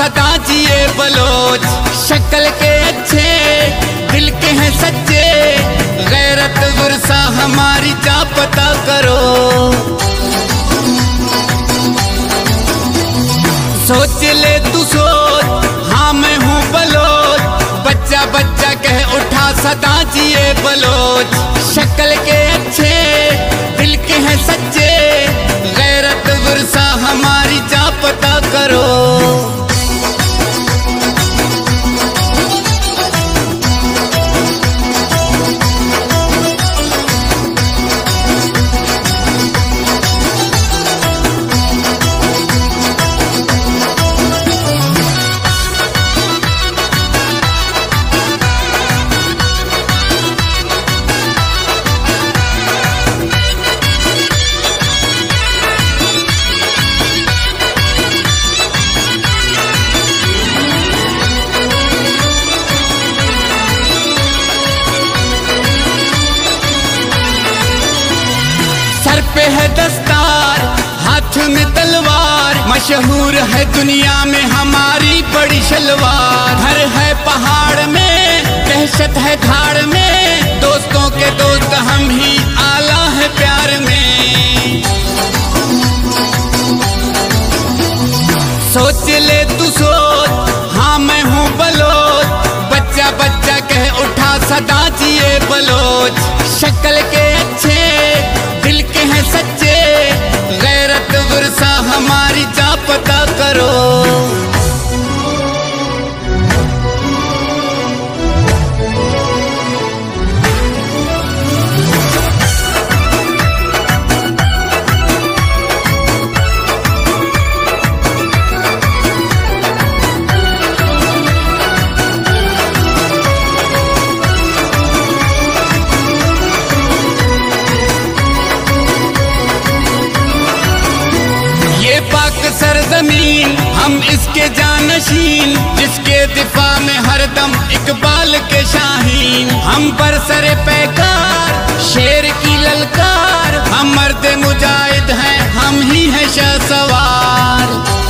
सदा जिए बलोच। शक्ल के अच्छे दिल के हैं सच्चे, गैरत विरसा हमारी जा पता करो। सोच ले तू सोच, हाँ मैं हूँ बलोच। बच्चा बच्चा कह उठा सदा जिए बलोच। शक्ल के अच्छे दिल के हैं सच्चे, गैरत विरसा हमारी जा पता करो। सर पे है दस्तार, हाथ में तलवार, मशहूर है दुनिया में हमारी बड़ी शलवार। घर है पहाड़ में, दहशत है धाड़ में, दोस्तों के दोस्त हम ही आला है प्यार में। सोच ले तू सोच, हाँ मैं हूँ बलोच। बच्चा बच्चा कह उठा सदा जिए बलोच। शक्ल के अच्छे दिल के हैं सच्चे, गैरत विरसा हमारी जा पता करो। सरजमीन हम इसके जानशीन, जिसके दिफा में हरदम इकबाल के शाहीन। हम बरसरे पैकार शेर की ललकार, हम मर्द मुजाहिद हैं हम ही हैं शहसवार।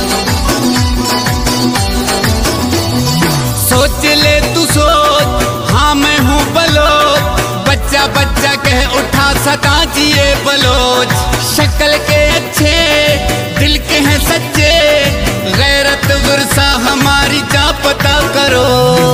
सोच ले तू सोच, हाँ मैं हूँ बलोच। बच्चा बच्चा कह उठा सदा जिए बलोच। शक्ल के अच्छे दिल के हैं सच्चे, गैरत विरसा हमारी जा पता करो।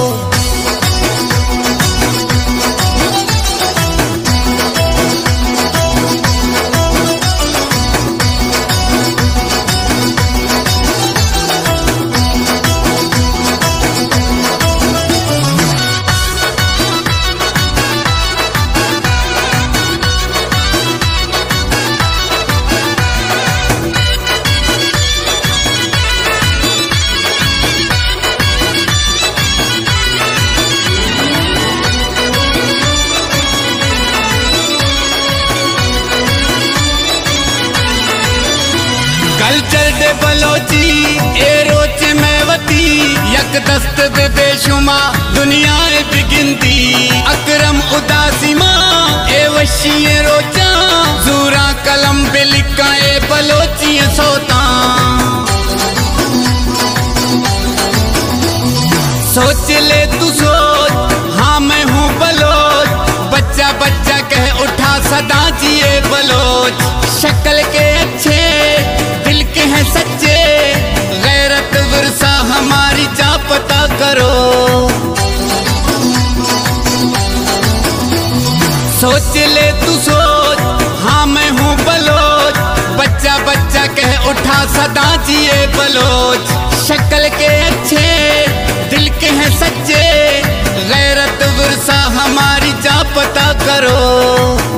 कल्चर दे बलोची ए रोच मैवती, यक दस्त बे बेशुमा दुनिया बिगिनती। अकरम उदासीमा ए वशी रोचा, जूरा कलम पे लिखा ए बलोची सोता। सोच ले तू सोच, हाँ मैं हूँ बलोच। बच्चा बच्चा कह उठा सदा जिए बलोच। शक्ल के अच्छे दिल के हैं सच्चे, गैरत विरसा हमारी जा पता करो। सोच ले तू सोच, हाँ मैं हूँ बलोच। बच्चा बच्चा कह उठा सदा जिए बलोच। शक्ल के अच्छे दिल के हैं सच्चे, गैरत विरसा हमारी जा पता करो।